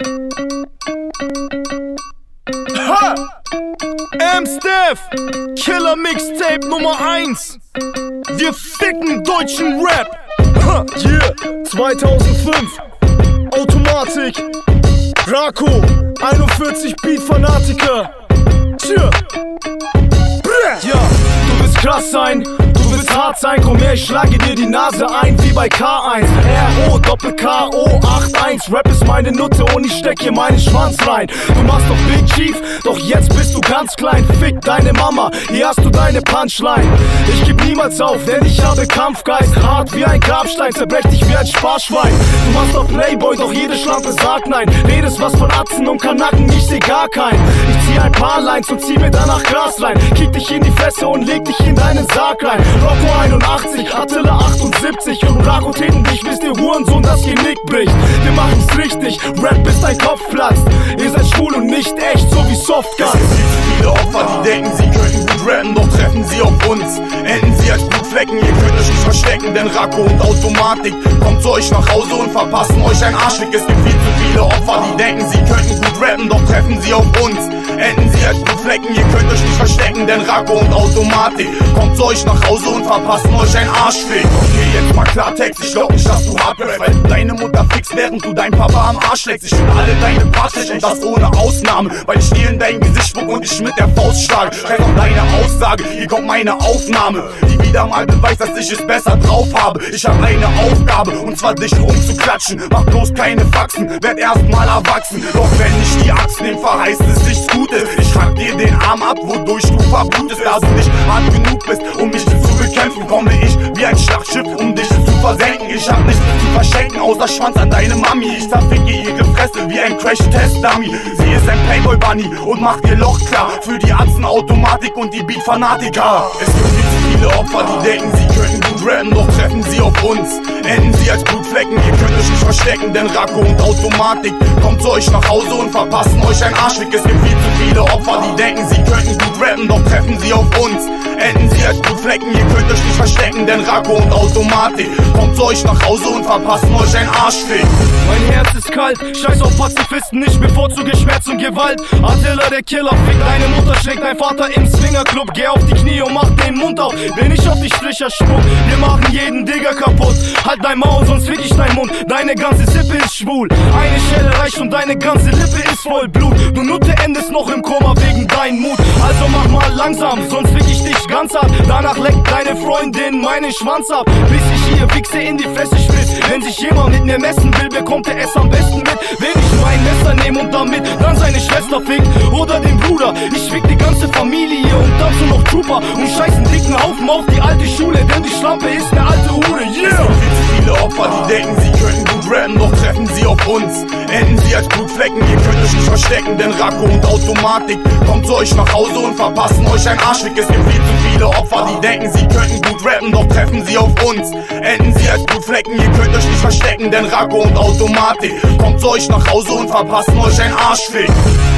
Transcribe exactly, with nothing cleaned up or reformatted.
Ha! M-Steph, Killer Mixtape Nummer eins. Wir ficken deutschen Rap. Ha! Yeah, zweitausendfünf. Automatik. Rako, einundvierzig Beat Fanatiker. Tja. Ja, du willst krass sein, du willst hart sein, komm her, ich schlage dir die Nase ein, wie bei K eins. R O, Doppel K O, acht eins. Rap ist meine Nutte und ich steck hier meinen Schwanz rein. Du machst doch Big Chief, doch jetzt bist du ganz klein. Fick deine Mama, hier hast du deine Punchline. Ich geb niemals auf, denn ich habe Kampfgeist. Hart wie ein Grabstein, zerbrech dich wie ein Sparschwein. Du machst doch Playboy, doch jede Schlampe sagt nein. Redest was von Atzen und Kanacken, ich seh gar keinen. Ich zieh ein paar Lines und zieh mir danach Gras rein. Kick dich in die Fresse und leg dich in deinen Sarg rein. Rocco einundachtzig, Attila achtundsiebzig und Rako treten dich, bis der Hurensohn das Genick bricht. Wir machen's richtig, Rap bis dein Kopf platzt. Ihr seid schwul und nicht echt, so wie Softgun. Es gibt zu viele Opfer, die denken, sie könnten gut rappen, doch treffen sie auf uns. Enden sie als Blutflecken, ihr könnt euch nicht verstecken, denn Rako und Automatik kommt zu euch nach Hause und verpassen euch ein Arschfick. Es gibt viel zu viele Opfer, die denken, sie könnten gut rappen, doch treffen sie auf uns. Enden sie als Blutflecken, ihr könnt euch nicht verstecken, denn Rako und Automatik kommt zu euch nach Hause und verpassen euch ein Arschfick. Okay, jetzt mal Klartext, ich glaub nicht, dass du hart rappst, weil du deine Mutter fickst, während du dein Papa am Arsch leckst. Ich find alle deine Parts schlecht und das ohne Ausnahme, weil ich dir in dein Gesicht spuck und dich mit der Faust schlage. Scheiß auf deine Aussage, hier kommt meine Aufnahme, die wieder mal beweist, dass ich es besser drauf habe. Ich hab eine Aufgabe, und zwar dich rumzuklatschen. Mach bloß keine Faxen, werd erst mal erwachsen. Doch wenn ich die Axt nehm, verheißt es nichts Gutes. Ich hack dir den Arm ab, wodurch du verblutest. Da du nicht hart genug bist, um mich zu bekämpfen, komme ich wie ein Schlachtschiff, um dich zu versenken. Ich hab nichts zu verschenken, außer Schwanz an deine Mami. Ich zerficke ihre Fresse wie ein Crash-Test-Dummy. Sie ist ein Playboy-Bunny und macht ihr Loch klar für die Atzenautomatik und die Beat-Fanatiker. Es gibt viel zu viele Opfer, die denken, sie könnten gut rappen, doch treffen sie auf uns. Enden sie als Blutflecken, ihr könnt euch nicht verstecken, denn Rako und Automatik kommt zu euch nach Hause und verpassen euch ein Arschfick. Es gibt viel zu viele Opfer, die denken, sie könnten gut rappen, doch treffen sie auf uns. Enden sie als Blutflecken, ihr könnt euch nicht verstecken, denn Rako und Automatik kommt zu euch nach Hause und verpassen euch ein Arschfick. Mein Herz ist kalt, scheiß auf Pazifisten, ich bevorzuge Schmerz und Gewalt. Attila der Killer, fick deine Mutter, schlägt dein Vater im Swingerclub. Geh auf die Knie und mach den Mund auf, will nicht auf die Stricher spuck. Wir machen jeden Digger kaputt, halt dein Maul, sonst fick ich deinen Mund. Deine ganze Sippe ist schwul, eine Schelle reicht und deine ganze Lippe ist voll Blut. Du Nutte endest noch im Koma wegen deinem Mut, also mach mal langsam, sonst fick ich dich ganz hart. Danach leckt deine Freundin meinen Schwanz ab, bis ich ihr Wichse in die Fresse spritz. Wenn sich jemand mit mir messen will, bekommt er es am besten mit. Wenn ich mein Messer nehme und damit dann seine Schwester fickt oder den Bruder, ich fick die ganze Familie und dazu noch Trooper und scheiß einen dicken Haufen auf die alte Schule, denn die Schlampe ist eine alte Hure, yeah! Es gibt viel zu viele Opfer, die denken, sie könnten gut rappen, doch treffen sie auf uns. Enden sie als Blutflecken, ihr könnt euch nicht verstecken, denn Rako und Automatik kommt zu euch nach Hause und verpassen euch ein Arschfick. Es gibt viel zu viele Opfer, die denken, sie könnten gut rappen, doch treffen sie auf uns. Enden sie als Blutflecken, ihr könnt euch nicht verstecken, denn Rako und Automatik kommt zu euch nach Hause und verpassen euch ein Arschfick.